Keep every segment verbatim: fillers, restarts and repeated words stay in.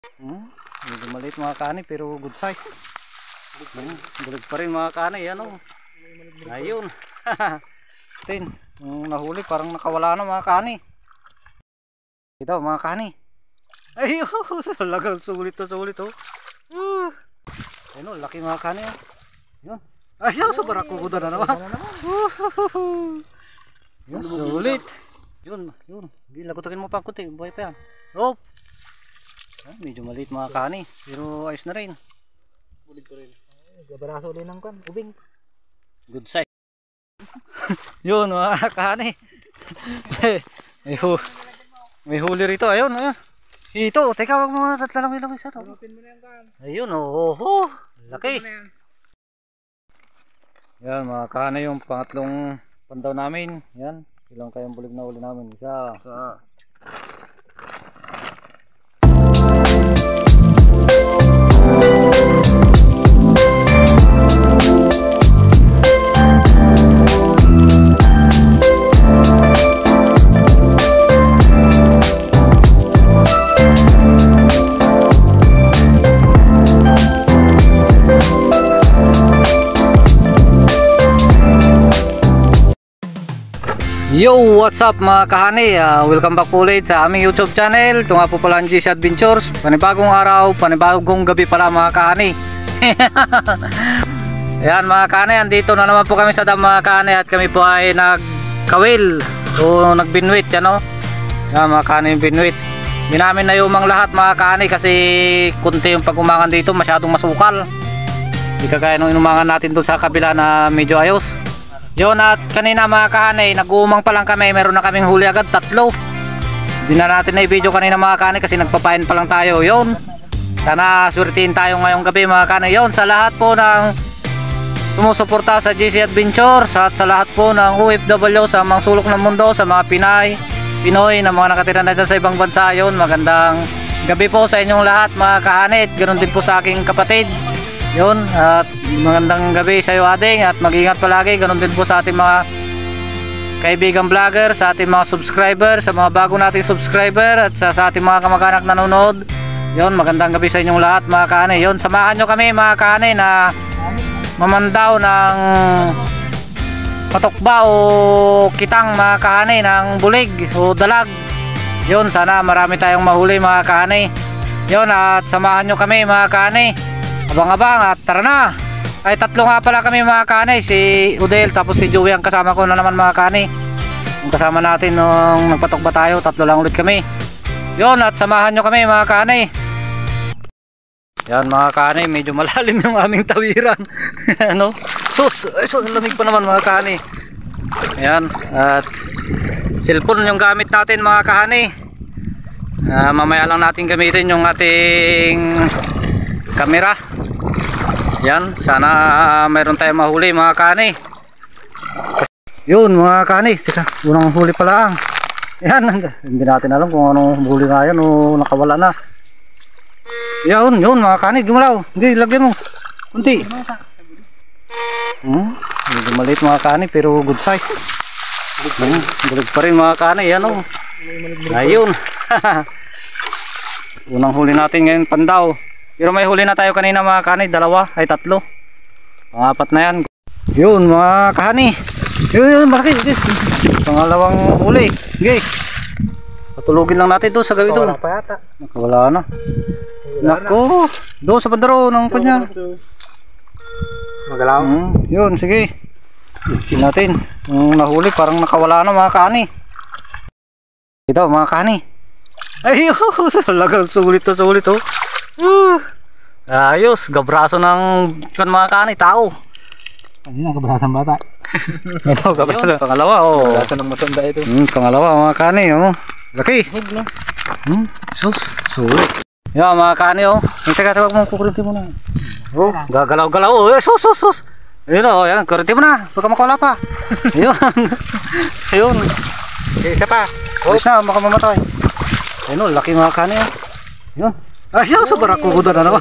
Hmm, medyo maliit mga kani pero good size. Hmm, bulig pa rin mga kani, ano. Ayun. Tin, yung nahuli parang nakawala na mga kani. Ito mga kani. Ayun, talagang sulit to, sulit to. Uh. Ayun, laki mga kani. Ah. Yun. Ay, sa barakuda na naman. Yun, sulit. Yun, yun. Lagotakin mo pa kunti, buhay pa yan. Oh. Ah, medyo maliit mga kani, pero ayos na rin. Bulig ko rin. Gabaraso din ng kan, ubing. Good size. Yun mga kani. may, hu may huli rito, ayun. Ayun. Ito, teka, wag mo tatlalang-ilang isa. Pulutin mo na yan kan. Ayun, oh, oh, laki. Yan mga kani, yung pangatlong pandaw namin. Yan, ilang kayong bulig na huli namin. Isa. Isa. Yo, what's up mga kahani? Uh, welcome back po ulit sa aming YouTube channel. Ito nga po pala ang G C Adventures. Panibagong araw, panibagong gabi pala mga kahani. Ayan mga kahani, andito na naman po kami sa dam mga kahani. At kami po ay nagkawil o nagbinwit, ano? Ayan mga kahani, binwit. Hindi namin na yung lahat mga kahani kasi kunti yung pag-umangan dito, masyadong masukal. Hindi kagaya nung inumangan natin doon sa kabila na medyo ayos. Yun, at kanina mga kahani, nag-uumang pa lang kami, meron na kaming huli agad, tatlo. Hindi na natin na i-video kanina mga kahani kasi nagpapain pa lang tayo. Yun, sana swertihin tayo ngayong gabi mga kahani. Yun, sa lahat po ng sumusuporta sa G C Adventures at sa lahat po ng O F W sa mga sulok ng mundo, sa mga Pinay, Pinoy na mga nakatira na dyan sa ibang bansa. Yun, magandang gabi po sa inyong lahat mga kahani. Ganoon din po sa aking kapatid. Yun, at magandang gabi sa iyo ading, at mag-ingat palagi. Ganun din po sa ating mga kaibigan vlogger, sa ating mga subscriber, sa mga bago nating subscriber, at sa, sa ating mga kamag-anak nanonood. Yun, magandang gabi sa inyong lahat mga kahani. Yun, samahan nyo kami mga kahani na mamandaw ng patokba o kitang mga kahani, ng bulig o dalag. Yun, sana marami tayong mahuli mga kahani. Yun, at samahan nyo kami mga kahani. Abang-abang, at tara na. Ay tatlo nga pala kami mga kahani, si Udel tapos si Joey ang kasama ko na naman mga kahani. Ang kasama natin nung nagpatokba tayo, tatlo lang ulit kami. Yun, at samahan nyo kami mga kahani. Yan mga kahani, medyo malalim yung aming tawiran. Ano? Sus, ay, sus, lamig pa naman mga kahani. Yan, at cellphone yung gamit natin mga kahani. uh, Mamaya lang natin gamitin yung ating camera. Yan, sana uh, mayroon tayong mahuli mga kani. Yun mga kani, teka, unang huli pala ang. Yan, hindi natin alam kung anong huli nga yan o nakawala na. Yun, yun mga kani, gumalaw. Hindi, lagyan mo kunti. Hmm, medyo maliit mga kani pero good size. Hmm, bulig pa rin mga kani, yan o. Ayun. Unang huli natin ngayon pandaw. Pero may huli na tayo kanina mga kahani, dalawa, ay tatlo. Pangapat na yan. Yun mga kahani. Yun, yun, malaki. Pangalawang huli. Okay. Patulugin lang natin doon sa gabi doon. Nakawala pa yata. Nakawala na. Naku, doon sa pandaro ng kanya. Magalaw. Hmm, yun, sige. Iksin natin. Yung nahuli parang nakawala na mga kahani. Ito mga kahani. Ayun, talagang sulit to, sulit to. Uh, ayos, gabraso ng mga kahani, tao. Ano na, gabrasang bata. Ito, gabraso. Pangalawa, oh. Gabrasang ng matanda ito. Hmm, pangalawa mga kahani, oh. Laki. Hmm, sus, sulit. Yan mga kahani, oh. Yung taga-tawag mo, kukurinti mo na. Oh, gagalaw-galaw, oh. Eh, sus, sus, sus. Ayun, oh, yan, kurinti mo na. Baka makawala pa. Ayun. Ayun. Okay, isa pa. Oh, isa, baka mamatay. Ayun, oh, laki mga kahani, oh. Ayun. Ay, siya, sa barakuda na naman.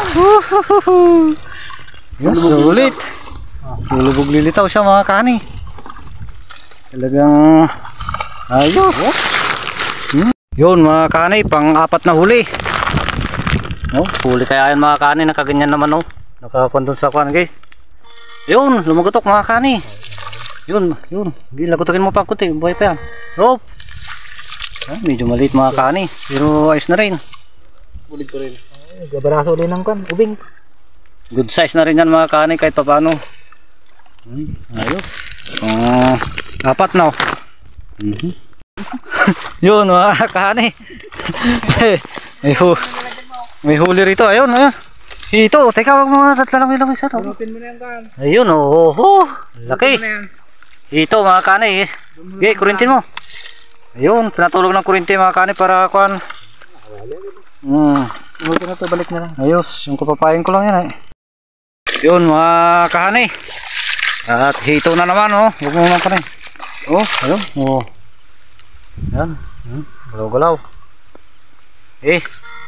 Yun, sulit. Lulubog lilitaw siya mga kahani. Talagang ayos. Hmm. Yun mga kahani, pang apat na huli. No, huli kaya yan mga kani, nakaganyan naman no. Nakakondon sa kwan, okay. Yun, lumagotok mga kani. Yun, yun. Hindi, lagotokin mo pa kunti, buhay pa yan. Oh. Ah, medyo maliit mga kani, pero ayos na rin. Bulig pa rin. Ay, gabaraso din ng kwan, ubing. Good size na rin yan mga kani kahit pa paano. Hmm, ayos. Uh, apat na. Mm -hmm. Yun mga kani. may, hu may huli rito. Ayun, ayun. Ito, teka, wag mga tatlalang-ilang isa. Bunutin mo na yan kan. Ayun, oh, oh, laki. Ito mga kani. Okay, kurintin mo. Ayun, pinatulog ng kurinti mga kani para kuan. Hmm. Buti na to, balik na lang. Ayos, yung kapapain ko lang yan eh. Yun mga kahani. At hito na naman oh. Huwag mo naman kanin. Oh, ayun. Oh. Yan. Hmm. Galaw-galaw. Eh.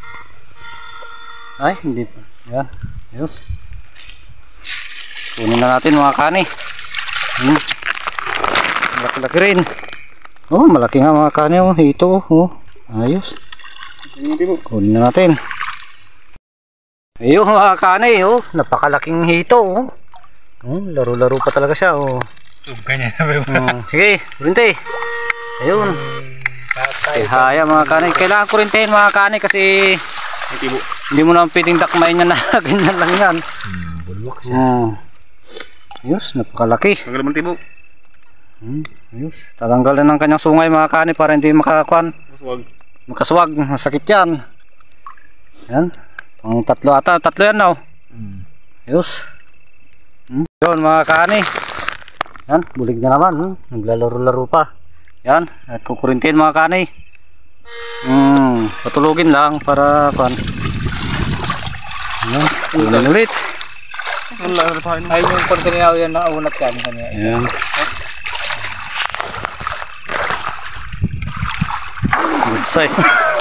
Ay, hindi pa. Yan. Ayos. Kunin na natin mga kahani. Hmm. Malaki-laki rin. Oh, malaki nga mga kahani oh. Hito oh. Ayos. Kunin na natin. Ayun mga kani, oh, napakalaking hito oh. Oh, laro-laro pa talaga siya oh. Kanya na ba yung oh, sige, kurinte. Ayun. Ihaya mga kani. Kailangan kurintehin mga kani kasi hindi mo naman pwedeng dakmayin yan na ganyan lang yan. Hmm, bulwak siya. Oh. Ayos, napakalaki. Tanggal mo tibo. Hmm, ayos. Tatanggalin ng kanyang sungay mga kani para hindi makakuan. Maswag. Makaswag, masakit yan. Yan. Ang tatlo ata, tatlo yan now. Hmm. Ayos. Hmm. Yun mga kani. Yan, bulig na naman. Hmm. Naglalaro-laro pa. Yan, at kukurintin mga kani. Hmm, patulogin lang para pan. Yan, ulan ulit. Ay, yung pagkaniyaw yan na unat kami kanya. Yan. Good size.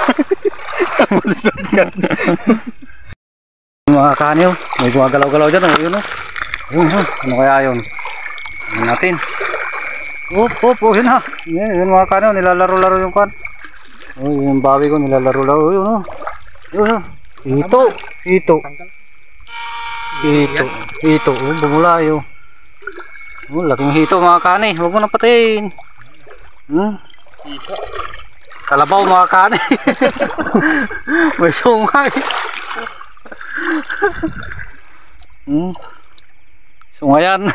Mga kani oh, may gumagalaw-galaw dyan oh, yun oh. Yun ha, ano kaya yun? Ano natin? Op, op, oh yun ha. Yun, yun mga kani oh, nilalaro-laro yung kan. Oh, yung bawi ko nilalaro-laro, oh, yun oh. Yun oh. Ito, ito. Ito, ito, oh, bumulayo. Oh, laking hito mga kani, huwag mo na patayin. Hmm? Hito. Kalabaw mga kani. May sungay. Hmm. Sungayan.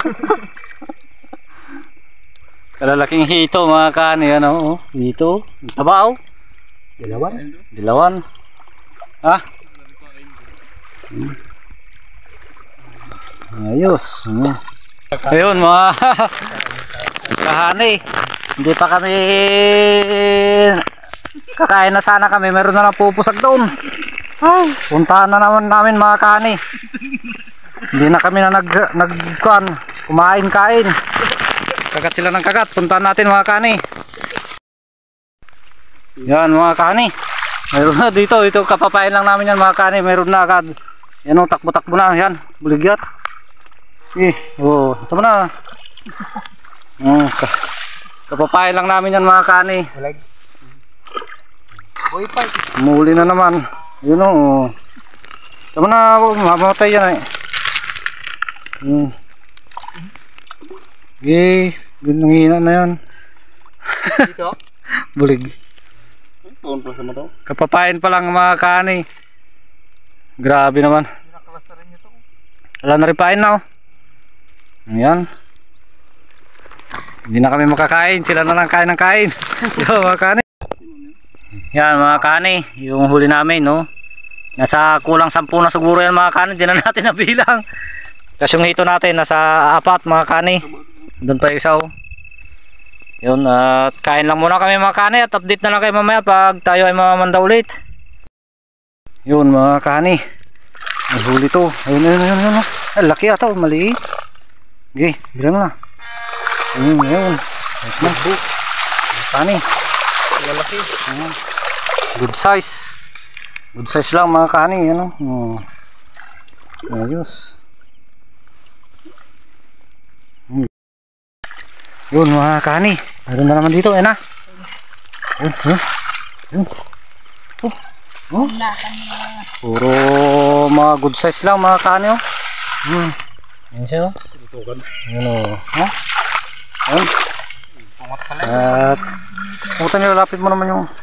Kalalaking hito mga kani ano, oh. Hito, tabaw. Dilawan. Dilawan. Ah. Hmm. Ayos. Hmm. Ayun mga kahani. Hindi pa kami kakain na sana kami, meron na lang pupusag doon. Ay, puntahan na naman namin mga kani. Hindi na kami na nag, nag kumain-kain. Kagat sila ng kagat, puntahan natin mga kani. Yan mga kani. Meron na dito, ito kapapain lang namin yan mga kani. Meron na agad. Yan o, takbo-takbo na, yan, buligyat. Eh, oh, ito mo na. Hmm, kapapain lang namin yan mga kani. Bulag. Boy pa. Muli na naman. Yun o. Tama na, mamatay yan eh. Hmm. Okay, ginangina na yan. Dito? Bulig. Tuon pa sa mata. Kapapain pa lang mga kani. Grabe naman. Nakalas na rin ito. Wala na rin pain na oh. Ayan. Hindi na kami makakain, sila na lang kain ng kain. Yo mga kani. Yan mga kani, yung huli namin no. Nasa kulang sampu na siguro yan mga kani, hindi na natin nabilang. Kasi yung hito natin nasa apat mga kani. Doon pa yung isa oh. Yun, at uh, kain lang muna kami mga kani at update na lang kayo mamaya pag tayo ay mamamanda ulit. Yun mga kani. May huli to. Ayun, ayun, ayun, ayun. Ay, laki ata oh, maliit. Okay, bilang na. Ayun, ayun. Ayun na. Kani. Malaki. Ayun. Good size. Good size lang mga kani. Ano? Oh. Ayos. Hmm. Yun mga kani. Meron na naman dito. Ayun na. Ayun, ayun. Ayun. Oh. Oh? Puro mga good size lang mga kaani oh. Hmm. Yan siya oh. Yan oh. Ha? Yan. At pumunta nyo, lapit mo naman yung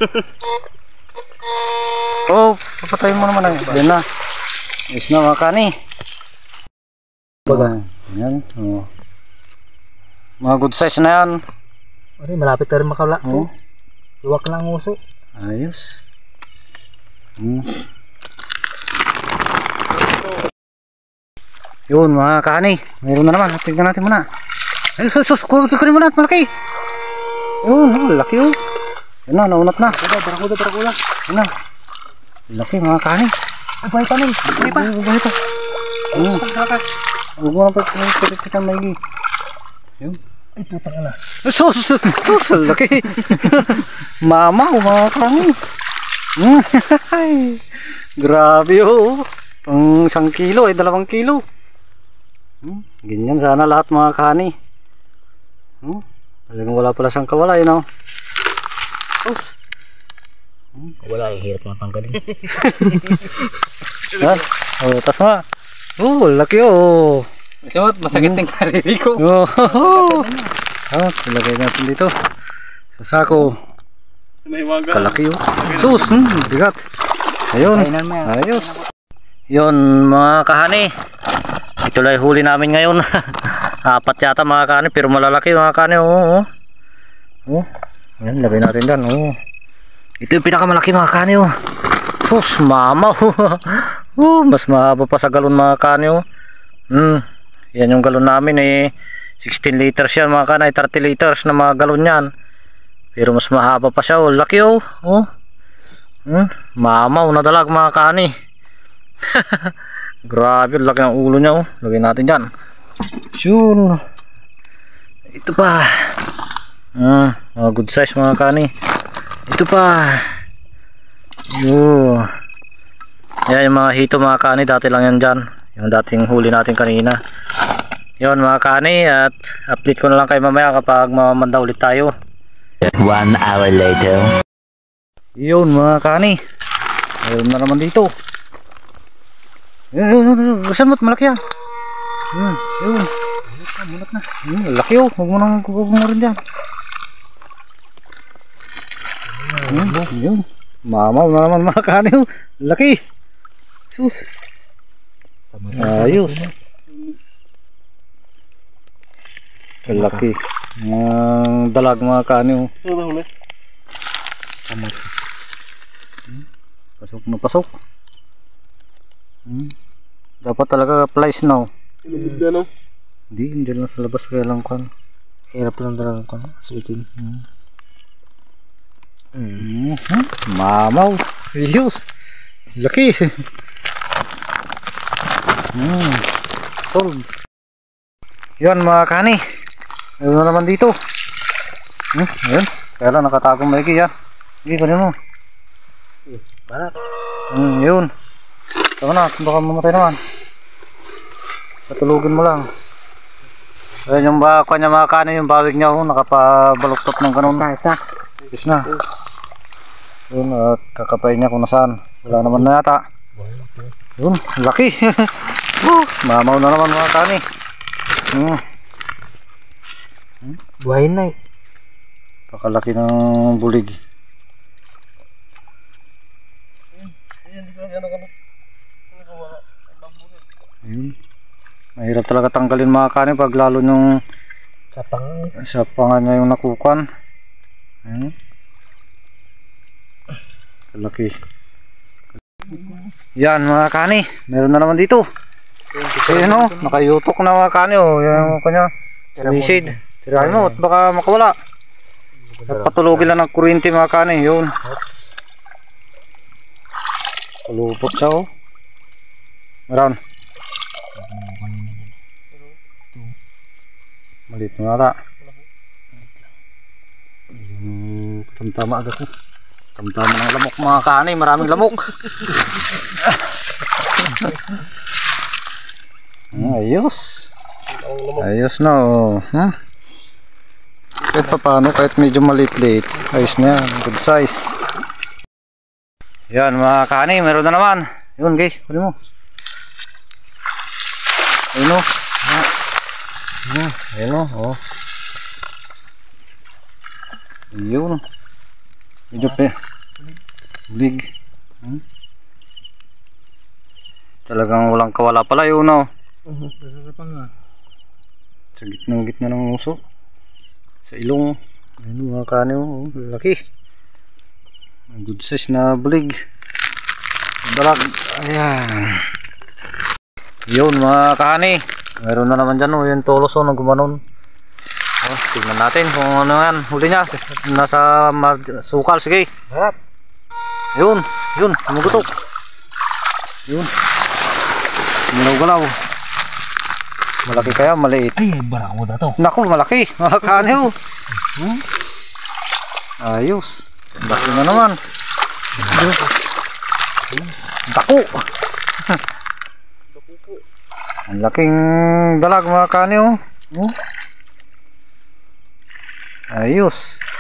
oh, papatayin mo naman. Yan na. Yes na mga kaani. Baga. Yan. Oh. Mga good size na yan. Ay, malapit na rin makawala. Oh. Luwak lang ang uso. Ayos. Hmm. Yun mga kaani, mayroon na naman. Tignan natin muna. Ay sus sus, kunin mo na, malaki. Yun, oh, laki oh. Yan na, naunat na. Barakuda, barakuda. Yan na. Laki mga kaani. Ay, buhay pa nun. Buhay pa. Ay, buhay pa. Hmm. Huwag mo na pa kita maigi. Yun. Ay, putang ina. Sus sus sus, laki. Mama oh mga kaani. Grabe oh. Pang isang kilo ay dalawang kilo. Hmm, ganyan sana lahat mga kaani. Hmm, talagang wala pala siyang kawalay no. Oh. Hmm, wala, yung hirap ng tanggalin. Yan. Oh, tas nga. Oh, laki oh. Masama, masakit ng kariri ko. Oh. Ah, ilagay natin dito. Sa sako. Kalaki oh. Sus, hmm, bigat. Ayun. Ayos. Yun mga kahani. Ito lang huli namin ngayon. Apat yata mga kahani pero malalaki mga kahani. Oo. Oh, oh. Ayan, lagay natin dyan. Oh. Ito yung pinakamalaki mga kahani. Oh. Sus, mama. Oh, mas mahaba pa sa galon mga kahani. Oh. Hmm. Yan yung galon namin eh. sixteen liters yan mga kahani. thirty liters na mga galon yan. Pero mas mahaba pa siya. Oh. Laki oh. Oh. Hmm. Mama, nadalag mga kahani. Grabe, laki ng ulo niya oh. Lagay natin dyan. Yun. Ito pa. Hmm, mga good size mga kahani. Ito pa. Yun. Yan yung mga hito mga kahani. Dati lang yan dyan. Yung dating huli natin kanina. Yun mga kahani. At update ko na lang kayo mamaya kapag mamamanda ulit tayo. One hour later. Yun mga kahani. Ayun na naman dito. Yun, yun, yun, yun. Samot, malaki yan. Yun, yun. Mulat na. Yun, laki oh. Huwag mo nang huwag mo rin dyan. Yun, yun. Mamaw na naman mga kahani oh. Laki. Sus. Ayos. Laki. Ang dalag mga kahani oh. Pasok na pasok. Hmm. Dapat talaga plies now. Ano? Hindi, hindi lang sa labas kaya lang kan. Hirap lang talaga ko. Sweetin. Hmm. Hmm. Hmm. Mamaw. Ayos. Laki. Hmm. Solve. Yan mga kani. Ayun na naman dito. Hmm. Ayun. Kaya lang nakatagong maigi yan. Hindi pa rin mo. Barat. Hmm. Yun. Tama na. Baka mamatay naman. Patulugin mo lang. Ayun yung baka niya mga kani. Yung bawig niya. Oh, nakapabaluktot ng ganun. Isa, isa. Is na. Yun. At kakapay niya kung nasaan. Wala naman na yata. Yun. Laki. uh, mamaw na naman mga kani. Hmm. Buhay na eh. Pakalaki ng bulig. Ayun. Mahirap talaga tanggalin mga kani pag lalo yung Sapang. sa pangan niya yung nakukan. Ayun. Laki. Yan mga kani. Meron na naman dito. Ayun o. Nakayutok na mga kani o. Yan yung kanya. Suicide. Tirahin mo at baka makawala. At patulogin lang ng kuryente mga kani. Yun. Palupot siya o. Meron. Malit na nata. Hmm, tamtama agad ko. Tamtama ng lamok mga kani. Maraming lamok. Ayos. Ayos na oh. Huh? Kahit pa paano, kahit medyo maliit-liit. Ayos na yan. Good size. Yan mga kani, meron na naman. Yun guys, kunin mo. Ayun o. Ayun o. Oh. Yun. Medyo pe. Bulig. Hmm? Talagang walang kawala pala yun o. Uh, sa gitna gitna ng uso. Sa ilong. Ayun mga kani o. Laki. Good size na bulig. Dalag. Ayan. Yun mga kani. Meron na naman dyan o. Yung tolos o. Naggumanon. Oh, tingnan natin kung ano yan. Huli niya. Nasa sukal. Sige. Harap. Yun. Yun. Tumugutok. Yun. Galaw-galaw. Malaki kaya maliit. Ay, barako na to. Naku, malaki. Mga kani o. Hmm? Ayos. Basi na naman. Dako. Ang laking dalag mga kani o. Oh. Ayos.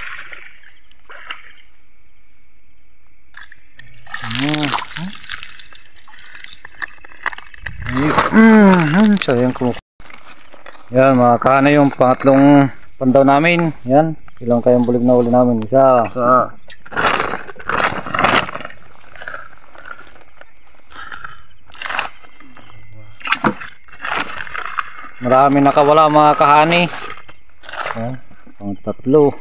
Hmm. Hmm, sayang ko. Yan mga kani yung pangatlong pandaw namin. Yan, ilang kayang bulig na uli namin. Isa. Isa. Marami nakawala mga kahani. Yan, pang tatlo.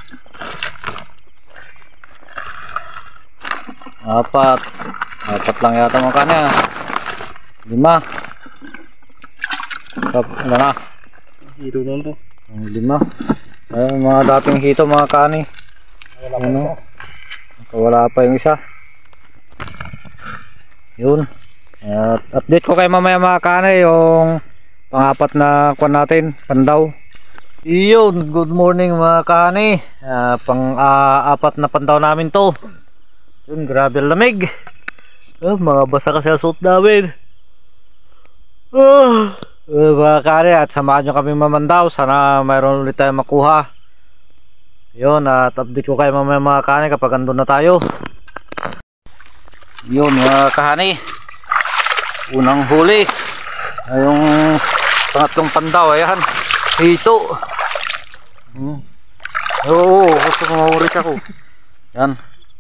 Apat. Apat lang yata mga kahani. Lima. Tap, ano na? Hito na to. Lima. Ay, mga dating hito mga kahani. Ano? Wala pa yung isa. Yun. At update ko kayo mamaya mga kahani yung pang-apat na kuwan natin, pandaw. Yun, good morning mga kahani. Uh, pang-apat uh, na pandaw namin to. Yun, grabe lamig. Uh, mga basa kasi ang suot namin. Uh, uh, mga kahani, at samahan nyo kami mamandaw. Sana mayroon ulit tayo makuha. Yun, at update ko kayo mamaya mga kahani kapag andun na tayo. Yun mga kahani, unang huli ay yung pangatlong pandaw. Ayan, hito. Hmm. Oo, gusto ko mahurit ako. Yan.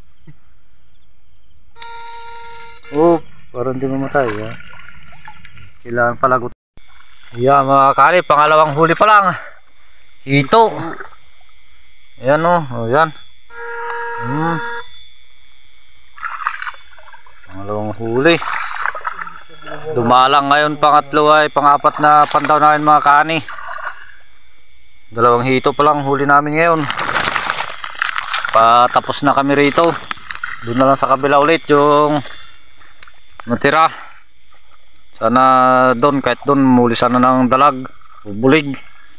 Oh, parang hindi mamatay. Yan. Kailangan palagot. Yan mga kahani, pangalawang huli pa lang. Hito. Ayan o, oh. Ayan. Hmm. Pangalawang huli. Dumalang ngayon pangatlo ay pangapat na pandaw namin mga kahani. Dalawang hito pa lang huli namin ngayon. Patapos na kami rito. Doon na lang sa kabila ulit yung natira. Sana doon, kahit doon muli sana ng dalag o bulig.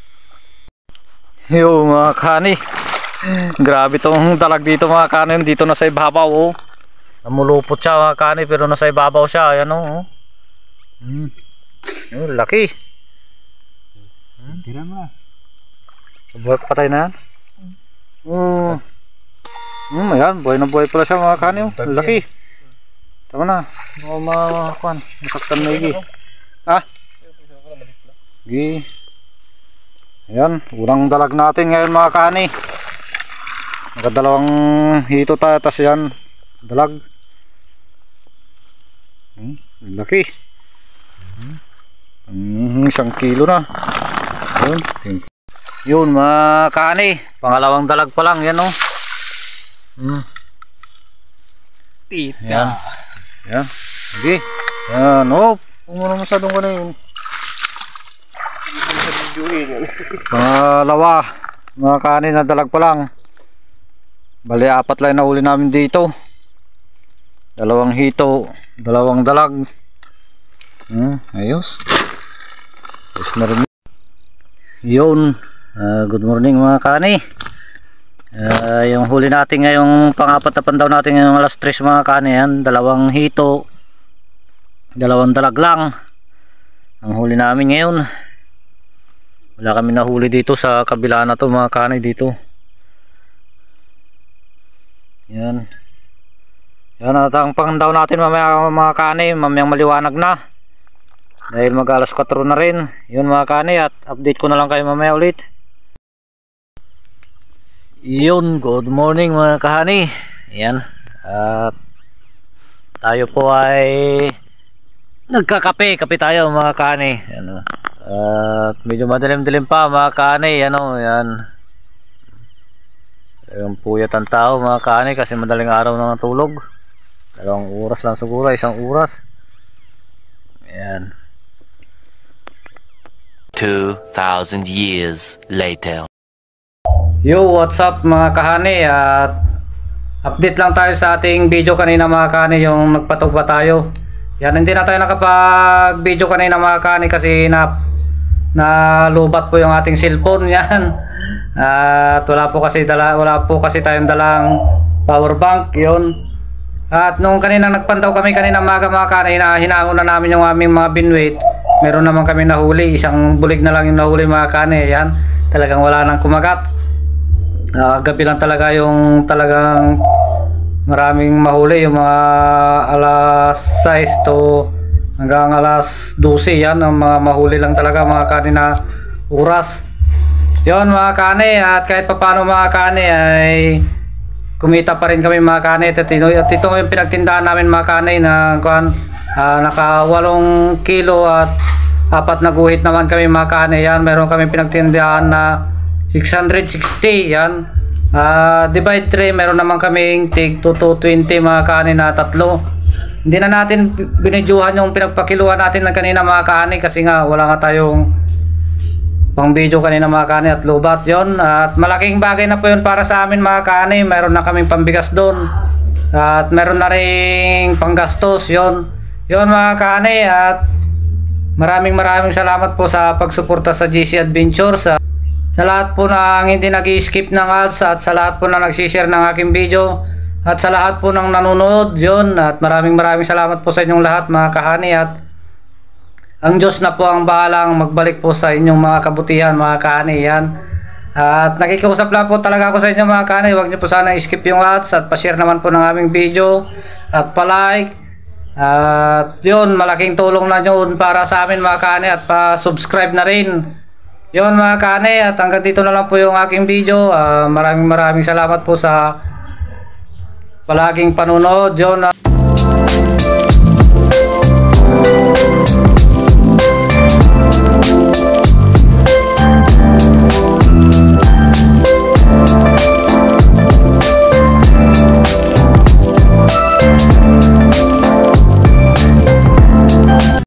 Yo mga kahani, grabe tong dalag dito mga kahani. Dito na sa ibabaw oh. Namulupot siya mga kahani pero nasa ibabaw siya. Ayan oh. Hmm. Oh, laki. Hmm? Tira mo na. Buhay patay na yan. Oh. Hmm, ayan, buhay na buhay pala siya mga kahani oh. Laki. Tama na. Mga mga kuhan. Masaktan na igi. Ha? Igi. Ayan, unang dalag natin ngayon mga kahani. Nakadalawang hito tayo. Tas yan, dalag. Hmm, laki. Hmm, isang kilo na. Yun, yun mga kahani, pangalawang dalag pa lang yan oh. Hmm. Tita. Yan. Yan. Sige. Yan oh. Kung mo na masyadong kanin. Pangalawa mga kahani na dalag pa lang. Bali apat lang na uli namin dito. Dalawang hito, dalawang dalag. Hmm, ayos. Ayos na rin. Yun, uh, good morning mga kahani. Uh, yung huli natin ngayong pang-apat na pandaw natin ngayong alas tres mga kahani, yan, dalawang hito, dalawang dalag lang ang huli namin ngayon. Wala kami nahuli dito sa kabila na to mga kahani dito. Yan. Yan at ang pangandaw natin mamaya mga kani, mamayang maliwanag na. Dahil mag alas kwatro na rin. Yun mga kani, at update ko na lang kayo mamaya ulit. Yun, good morning mga kahani. Yan. At tayo po ay nagkakape. Kape tayo mga kahani. Yan. At medyo madilim-dilim pa mga kahani. Yan o, yan. Yung puyat ang tao mga kahani kasi madaling araw na natulog. Dalawang oras lang siguro, isang oras. Yan. Two thousand years later. Yo, what's up mga kahani, at update lang tayo sa ating video kanina mga kahani, yung nagpatugba tayo. Yan, hindi na tayo nakapag video kanina mga kahani kasi na nalubat po yung ating cellphone. Yan. At wala po kasi dala, wala po kasi tayong dalang power bank. Yun. At nung kanina nagpantaw kami kanina mga mga kahani, na hinangon na namin yung aming mga binwit. Meron naman kami nahuli, isang bulig na lang yung nahuli mga kahani. Yan. Talagang wala nang kumagat. Uh, gabi lang talaga yung talagang maraming mahuli, yung mga alas sais to hanggang alas dose. Yan ang mga mahuli lang talaga mga kani na oras. Yon mga kani, at kahit papano mga kani ay kumita pa rin kami mga kani. At ito, at ito yung pinagtindahan namin mga kani na uh, naka walong kilo at apat na guhit naman kami mga kani. Yan, meron kami pinagtindahan na six hundred sixty. Yan. Uh, divide three, meron naman kaming tig two twenty mga kani na tatlo. Hindi na natin binidyohan yung pinagpakiluhan natin ng kanina mga kani kasi nga wala nga tayong pang video kanina mga kani at lubat. Yon, at malaking bagay na po yun para sa amin mga kani. Meron na kaming pambigas doon at meron na ring panggastos. Yon, yon mga kani, at maraming maraming salamat po sa pagsuporta sa G C Adventures. Sa Sa lahat po ng hindi nag-skip ng ads, at sa lahat po na nagsishare ng aking video, at sa lahat po ng nanonood. Yun, at maraming maraming salamat po sa inyong lahat mga kahani, at ang Diyos na po ang bahalang magbalik po sa inyong mga kabutihan mga kahani. Yan. At nakikiusap lang po talaga ako sa inyo mga kahani, huwag niyo po sana skip yung ads, at pa-share naman po ng aming video at pa-like. At yun, malaking tulong na yun para sa amin mga kahani, at pa-subscribe na rin. Yun mga kane, at hanggang dito na lang po yung aking video. Uh, maraming maraming salamat po sa palaging panunood. Yun. Uh,